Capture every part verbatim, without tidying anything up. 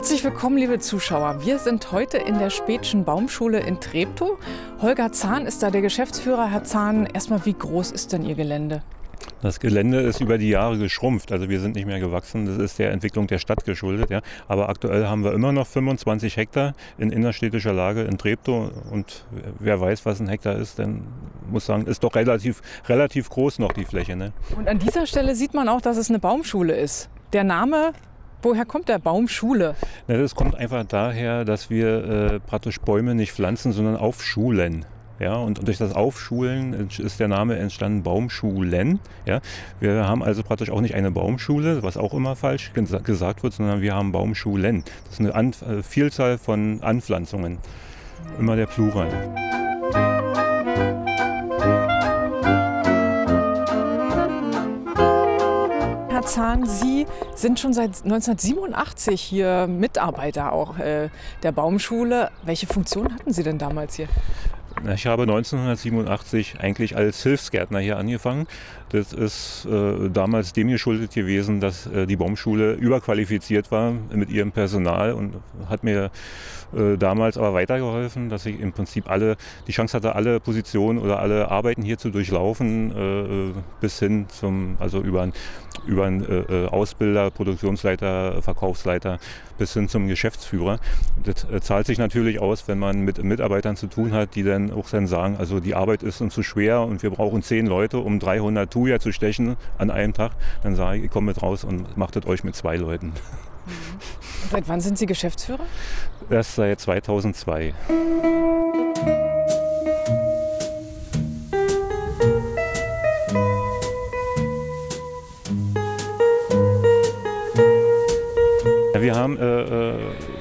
Herzlich willkommen, liebe Zuschauer. Wir sind heute in der Späthschen Baumschule in Treptow. Holger Zahn ist da der Geschäftsführer. Herr Zahn, erstmal, wie groß ist denn Ihr Gelände? Das Gelände ist über die Jahre geschrumpft, also wir sind nicht mehr gewachsen. Das ist der Entwicklung der Stadt geschuldet. Ja. Aber aktuell haben wir immer noch fünfundzwanzig Hektar in innerstädtischer Lage in Treptow. Und wer weiß, was ein Hektar ist, dann muss sagen, ist doch relativ, relativ groß noch die Fläche. Ne? Und an dieser Stelle sieht man auch, dass es eine Baumschule ist. Der Name, woher kommt der Baumschule? Na, das kommt einfach daher, dass wir äh, praktisch Bäume nicht pflanzen, sondern aufschulen. Ja, und durch das Aufschulen ist der Name entstanden, Baumschulen. Ja, wir haben also praktisch auch nicht eine Baumschule, was auch immer falsch gesagt wird, sondern wir haben Baumschulen. Das ist eine An Vielzahl von Anpflanzungen, immer der Plural. Herr Zahn, Sie sind schon seit neunzehnhundertsiebenundachtzig hier Mitarbeiter auch äh, der Baumschule. Welche Funktion hatten Sie denn damals hier? Ich habe neunzehnhundertsiebenundachtzig eigentlich als Hilfsgärtner hier angefangen. Das ist äh, damals dem geschuldet gewesen, dass äh, die Baumschule überqualifiziert war mit ihrem Personal und hat mir äh, damals aber weitergeholfen, dass ich im Prinzip alle die Chance hatte, alle Positionen oder alle Arbeiten hier zu durchlaufen, äh, bis hin zum, also über, über einen äh, Ausbilder, Produktionsleiter, Verkaufsleiter bis hin zum Geschäftsführer. Das äh, zahlt sich natürlich aus, wenn man mit Mitarbeitern zu tun hat, die dann auch dann sagen, also die Arbeit ist uns zu schwer und wir brauchen zehn Leute, um dreihundert Thuja zu stechen an einem Tag. Dann sage ich, ich komme mit raus und macht es euch mit zwei Leuten. Und seit wann sind Sie Geschäftsführer? Erst seit zweitausendzwei. Wir haben äh, äh,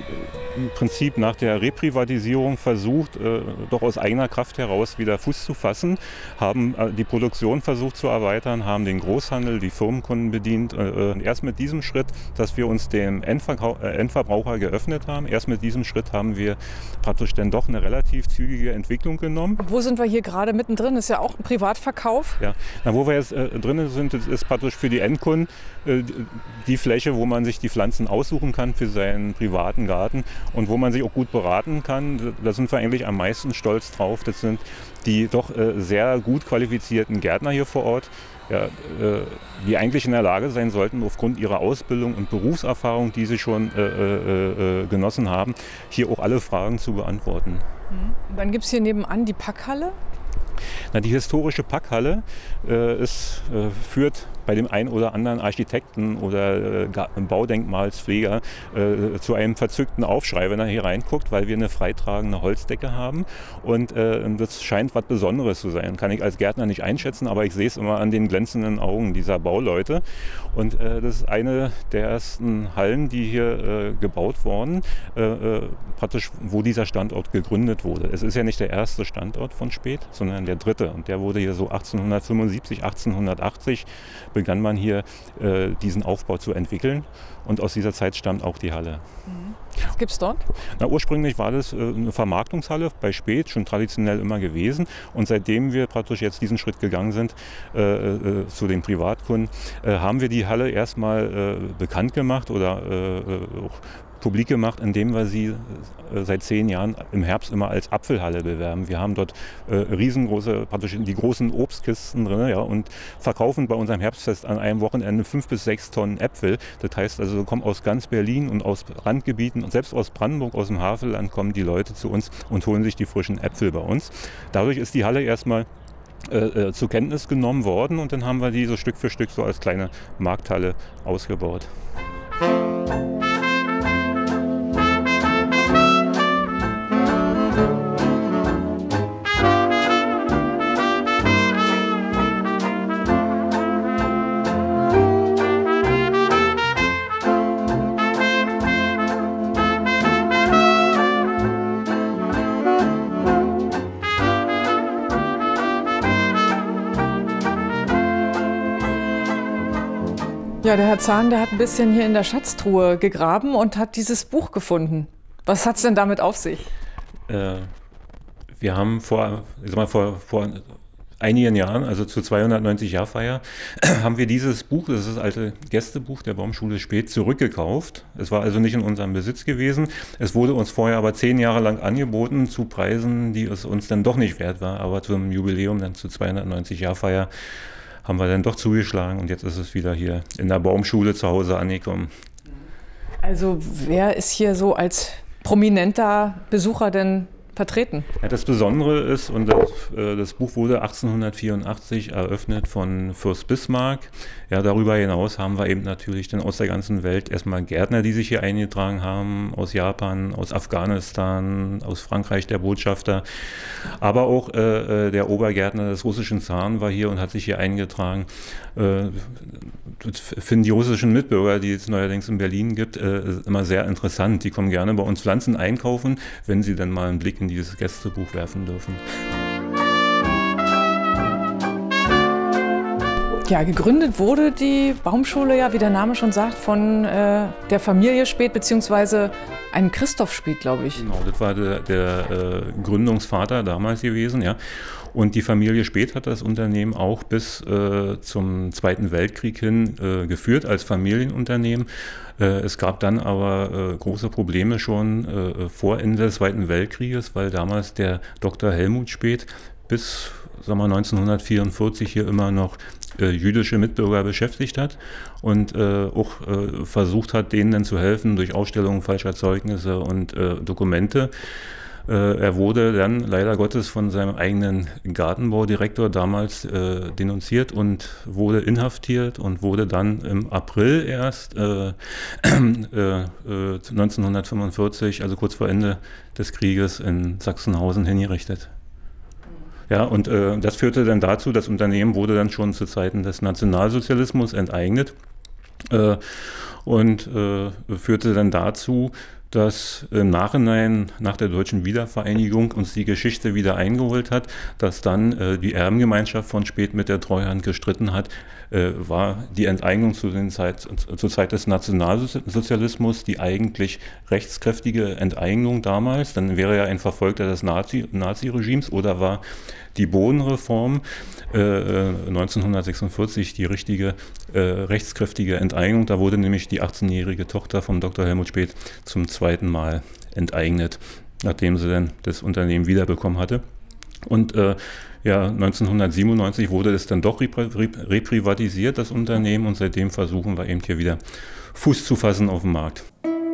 im Prinzip nach der Reprivatisierung versucht, äh, doch aus eigener Kraft heraus wieder Fuß zu fassen, haben äh, die Produktion versucht zu erweitern, haben den Großhandel, die Firmenkunden bedient. Äh, erst mit diesem Schritt, dass wir uns dem Endverkau äh, Endverbraucher geöffnet haben, erst mit diesem Schritt haben wir praktisch dann doch eine relativ zügige Entwicklung genommen. Wo sind wir hier gerade mittendrin? Das ist ja auch ein Privatverkauf. Ja, na, wo wir jetzt äh, drinnen sind, das ist praktisch für die Endkunden äh, die Fläche, wo man sich die Pflanzen aussuchen kann für seinen privaten Garten. Und wo man sich auch gut beraten kann, da sind wir eigentlich am meisten stolz drauf. Das sind die doch äh, sehr gut qualifizierten Gärtner hier vor Ort, ja, äh, die eigentlich in der Lage sein sollten, aufgrund ihrer Ausbildung und Berufserfahrung, die sie schon äh, äh, äh, genossen haben, hier auch alle Fragen zu beantworten. Und dann gibt es hier nebenan die Packhalle. Na, die historische Packhalle äh, ist, äh, führt bei dem einen oder anderen Architekten oder äh, Baudenkmalspfleger äh, zu einem verzückten Aufschrei, wenn er hier reinguckt, weil wir eine freitragende Holzdecke haben. Und äh, das scheint was Besonderes zu sein. Kann ich als Gärtner nicht einschätzen, aber ich sehe es immer an den glänzenden Augen dieser Bauleute. Und äh, das ist eine der ersten Hallen, die hier äh, gebaut wurden, äh, praktisch wo dieser Standort gegründet wurde. Es ist ja nicht der erste Standort von Späth, sondern der dritte. Und der wurde hier so achtzehnhundertfünfundsiebzig, achtzehnhundertachtzig begann man hier äh, diesen Aufbau zu entwickeln. Und aus dieser Zeit stammt auch die Halle. Mhm. Was gibt es dort? Na, ursprünglich war das äh, eine Vermarktungshalle bei Späth, schon traditionell immer gewesen. Und seitdem wir praktisch jetzt diesen Schritt gegangen sind äh, äh, zu den Privatkunden, äh, haben wir die Halle erstmal äh, bekannt gemacht oder äh, auch publik gemacht, indem wir sie äh, seit zehn Jahren im Herbst immer als Apfelhalle bewerben. Wir haben dort äh, riesengroße, praktisch die großen Obstkisten drin, ja, und verkaufen bei unserem Herbstfest an einem Wochenende fünf bis sechs Tonnen Äpfel. Das heißt also, kommen aus ganz Berlin und aus Randgebieten und selbst aus Brandenburg, aus dem Havelland kommen die Leute zu uns und holen sich die frischen Äpfel bei uns. Dadurch ist die Halle erstmal äh, äh, zur Kenntnis genommen worden und dann haben wir die so Stück für Stück so als kleine Markthalle ausgebaut. Ja, der Herr Zahn, der hat ein bisschen hier in der Schatztruhe gegraben und hat dieses Buch gefunden. Was hat es denn damit auf sich? Äh, wir haben vor, ich sag mal, vor, vor einigen Jahren, also zur zweihundertneunzig-Jahr-Feier, haben wir dieses Buch, das ist das alte Gästebuch der Baumschule Späth, zurückgekauft. Es war also nicht in unserem Besitz gewesen. Es wurde uns vorher aber zehn Jahre lang angeboten zu Preisen, die es uns dann doch nicht wert war. Aber zum Jubiläum, dann zur zweihundertneunzig-Jahr-Feier, haben wir dann doch zugeschlagen und jetzt ist es wieder hier in der Baumschule zu Hause angekommen. Also wer ist hier so als prominenter Besucher denn vertreten? Ja, das Besondere ist, und das, äh, das Buch wurde achtzehnhundertvierundachtzig eröffnet von Fürst Bismarck. Ja, darüber hinaus haben wir eben natürlich dann aus der ganzen Welt erstmal Gärtner, die sich hier eingetragen haben, aus Japan, aus Afghanistan, aus Frankreich der Botschafter. Aber auch äh, der Obergärtner des russischen Zaren war hier und hat sich hier eingetragen. Äh, finden die russischen Mitbürger, die es neuerdings in Berlin gibt, äh, immer sehr interessant. Die kommen gerne bei uns Pflanzen einkaufen, wenn sie dann mal einen Blick in dieses Gästebuch werfen dürfen. Ja, gegründet wurde die Baumschule ja, wie der Name schon sagt, von äh, der Familie Späth, beziehungsweise einem Christoph Späth, glaube ich. Genau, das war der, der äh, Gründungsvater damals gewesen, ja. Und die Familie Späth hat das Unternehmen auch bis äh, zum Zweiten Weltkrieg hin äh, geführt als Familienunternehmen. Äh, es gab dann aber äh, große Probleme schon äh, vor Ende des Zweiten Weltkrieges, weil damals der Doktor Helmut Späth bis sagen wir, neunzehnhundertvierundvierzig hier immer noch äh, jüdische Mitbürger beschäftigt hat und äh, auch äh, versucht hat, denen dann zu helfen durch Ausstellungen falscher Zeugnisse und äh, Dokumente. Er wurde dann leider Gottes von seinem eigenen Gartenbaudirektor damals äh, denunziert und wurde inhaftiert und wurde dann im April erst äh, äh, neunzehnhundertfünfundvierzig, also kurz vor Ende des Krieges, in Sachsenhausen hingerichtet. Ja, und äh, das führte dann dazu, das Unternehmen wurde dann schon zu Zeiten des Nationalsozialismus enteignet äh, und äh, führte dann dazu, dass im Nachhinein, nach der deutschen Wiedervereinigung, uns die Geschichte wieder eingeholt hat, dass dann äh, die Erbengemeinschaft von Späth mit der Treuhand gestritten hat, äh, war die Enteignung zu den Zeit, zur Zeit des Nationalsozialismus die eigentlich rechtskräftige Enteignung damals. Dann wäre ja ein Verfolgter des Nazi, Nazi-Regimes oder war die Bodenreform äh, neunzehnhundertsechsundvierzig die richtige äh, rechtskräftige Enteignung. Da wurde nämlich die achtzehnjährige Tochter vom Doktor Helmut Späth zum zweiten Mal enteignet, nachdem sie dann das Unternehmen wiederbekommen hatte. Und äh, ja, neunzehnhundertsiebenundneunzig wurde es dann doch reprivatisiert, das Unternehmen, und seitdem versuchen wir eben hier wieder Fuß zu fassen auf dem Markt.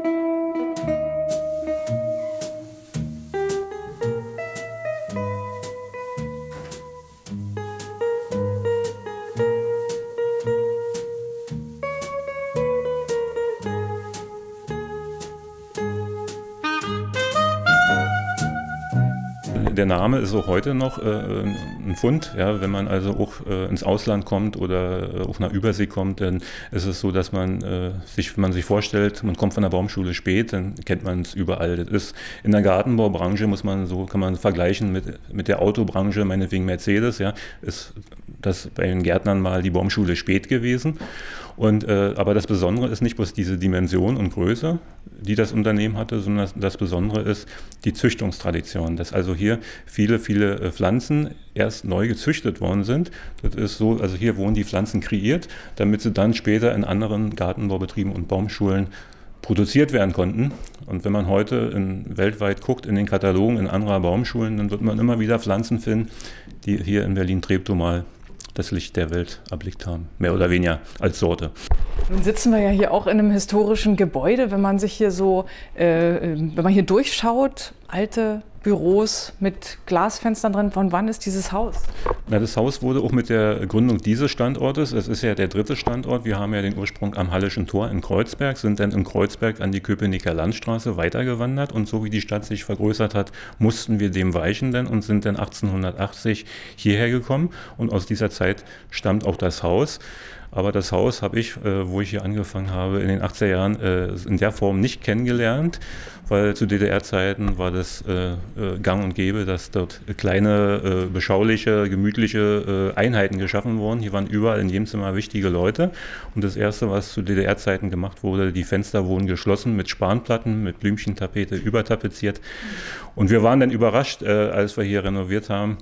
Der Name ist auch heute noch äh, ein Fund. Ja, wenn man also auch äh, ins Ausland kommt oder äh, auf einer Übersee kommt, dann ist es so, dass man äh, sich, wenn man sich vorstellt, man kommt von der Baumschule Späth, dann kennt man es überall. Das ist in der Gartenbaubranche, muss man so, kann man vergleichen mit, mit der Autobranche, meinetwegen Mercedes, ja, ist das bei den Gärtnern mal die Baumschule Späth gewesen. Und, äh, aber das Besondere ist nicht bloß diese Dimension und Größe, die das Unternehmen hatte, sondern das Besondere ist die Züchtungstradition, dass also hier viele, viele Pflanzen erst neu gezüchtet worden sind. Das ist so, also hier wurden die Pflanzen kreiert, damit sie dann später in anderen Gartenbaubetrieben und Baumschulen produziert werden konnten. Und wenn man heute in, weltweit guckt in den Katalogen in anderer Baumschulen, dann wird man immer wieder Pflanzen finden, die hier in Berlin-Treptow mal das Licht der Welt erblickt haben, mehr oder weniger als Sorte. Nun sitzen wir ja hier auch in einem historischen Gebäude, wenn man sich hier so, äh, wenn man hier durchschaut, alte Büros mit Glasfenstern drin. Von wann ist dieses Haus? Na, das Haus wurde auch mit der Gründung dieses Standortes, es ist ja der dritte Standort, wir haben ja den Ursprung am Hallischen Tor in Kreuzberg, sind dann in Kreuzberg an die Köpenicker Landstraße weitergewandert und so wie die Stadt sich vergrößert hat, mussten wir dem weichen dann und sind dann achtzehnhundertachtzig hierher gekommen und aus dieser Zeit stammt auch das Haus. Aber das Haus habe ich, äh, wo ich hier angefangen habe, in den achtziger Jahren äh, in der Form nicht kennengelernt, weil zu D D R-Zeiten war das äh, äh, gang und gäbe, dass dort kleine, äh, beschauliche, gemütliche äh, Einheiten geschaffen wurden. Hier waren überall in jedem Zimmer wichtige Leute. Und das Erste, was zu D D R-Zeiten gemacht wurde, die Fenster wurden geschlossen mit Spanplatten, mit Blümchentapete übertapeziert. Und wir waren dann überrascht, äh, als wir hier renoviert haben,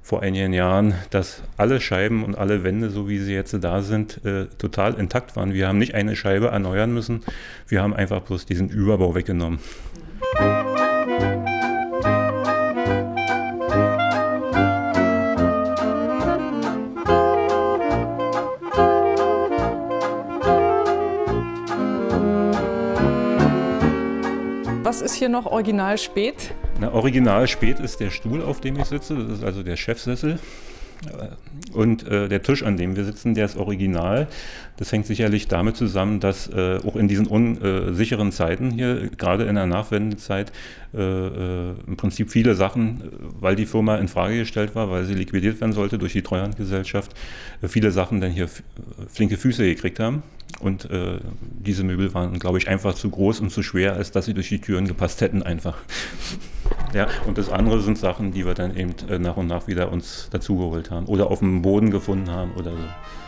vor einigen Jahren, dass alle Scheiben und alle Wände, so wie sie jetzt da sind, äh, total intakt waren. Wir haben nicht eine Scheibe erneuern müssen, wir haben einfach bloß diesen Überbau weggenommen. Was ist hier noch original spät? Na, original spät ist der Stuhl, auf dem ich sitze, das ist also der Chefsessel. Und äh, der Tisch, an dem wir sitzen, der ist original. Das hängt sicherlich damit zusammen, dass äh, auch in diesen unsicheren Zeiten hier, gerade in der Nachwendezeit, äh, äh, im Prinzip viele Sachen, weil die Firma in Frage gestellt war, weil sie liquidiert werden sollte durch die Treuhandgesellschaft, äh, viele Sachen dann hier flinke Füße gekriegt haben. Und äh, diese Möbel waren, glaube ich, einfach zu groß und zu schwer, als dass sie durch die Türen gepasst hätten einfach. Ja, und das andere sind Sachen, die wir dann eben äh, nach und nach wieder uns dazugeholt haben oder auf dem Boden gefunden haben oder so.